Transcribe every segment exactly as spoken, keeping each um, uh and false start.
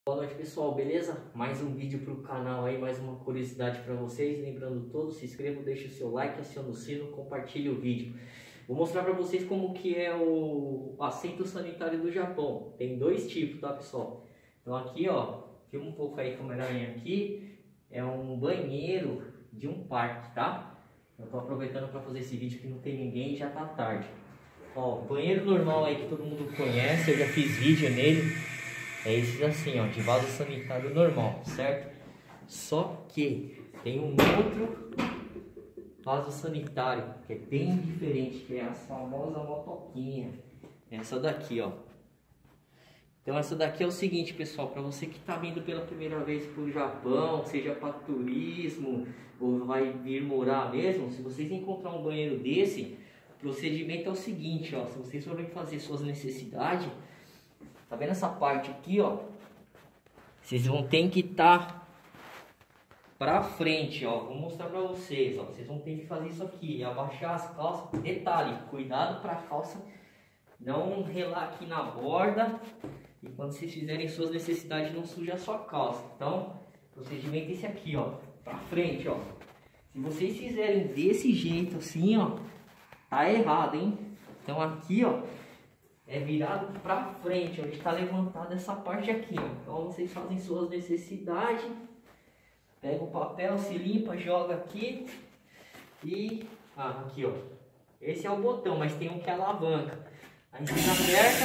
Boa noite, pessoal, beleza? Mais um vídeo para o canal aí, mais uma curiosidade para vocês. Lembrando todos, se inscrevam, deixe o seu like, acione o sino, compartilhe o vídeo. Vou mostrar para vocês como que é o assento sanitário do Japão. Tem dois tipos, tá, pessoal? Então aqui, ó, filma um pouco aí, câmera aqui, é um banheiro de um parque, tá? Eu tô aproveitando para fazer esse vídeo que não tem ninguém e já tá tarde. Ó, banheiro normal aí que todo mundo conhece, eu já fiz vídeo nele. É esses assim, ó, de vaso sanitário normal, certo? Só que tem um outro vaso sanitário que é bem diferente, que é a famosa motoquinha. Essa daqui, ó. Então essa daqui é o seguinte, pessoal, para você que está vindo pela primeira vez para o Japão, seja para turismo ou vai vir morar mesmo, se vocês encontrar um banheiro desse, o procedimento é o seguinte, ó, se vocês forem fazer suas necessidades, tá vendo essa parte aqui, ó? Vocês vão ter que estar tá pra frente, ó. Vou mostrar pra vocês, ó. Vocês vão ter que fazer isso aqui, abaixar as calças. Detalhe, cuidado pra calça não relar aqui na borda. E quando vocês fizerem suas necessidades, não suja a sua calça. Então, o procedimento é esse aqui, ó. Pra frente, ó. Se vocês fizerem desse jeito assim, ó, tá errado, hein? Então aqui, ó, é virado para frente, onde está levantada essa parte aqui, ó. Então vocês fazem suas necessidades, pega o papel, se limpa, joga aqui e ah, aqui, ó. Esse é o botão, mas tem um que é alavanca. Aí você aperta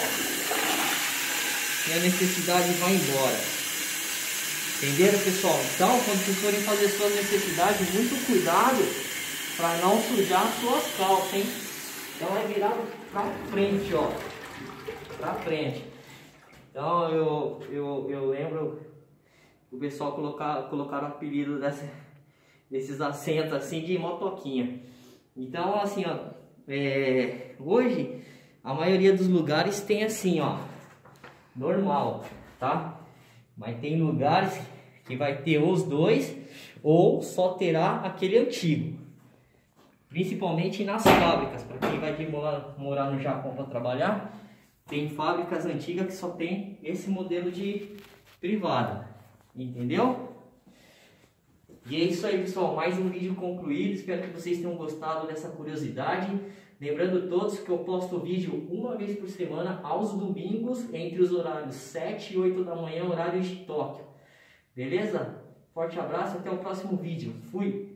e a necessidade vai embora. Entenderam, pessoal? Então, quando vocês forem fazer suas necessidades, muito cuidado para não sujar as suas calças, hein? Então é virado pra frente, ó. Pra frente. Então eu, eu, eu lembro o pessoal colocar, colocar o apelido dessa, desses assentos assim de motoquinha. Então assim, ó. É, hoje a maioria dos lugares tem assim, ó. Normal, tá? Mas tem lugares que vai ter os dois ou só terá aquele antigo. Principalmente nas fábricas, para quem vai vir morar, morar no Japão para trabalhar, tem fábricas antigas que só tem esse modelo de privada, entendeu? E é isso aí, pessoal, mais um vídeo concluído, espero que vocês tenham gostado dessa curiosidade. Lembrando todos que eu posto vídeo uma vez por semana, aos domingos, entre os horários sete e oito da manhã, horário de Tóquio. Beleza? Forte abraço, até o próximo vídeo. Fui!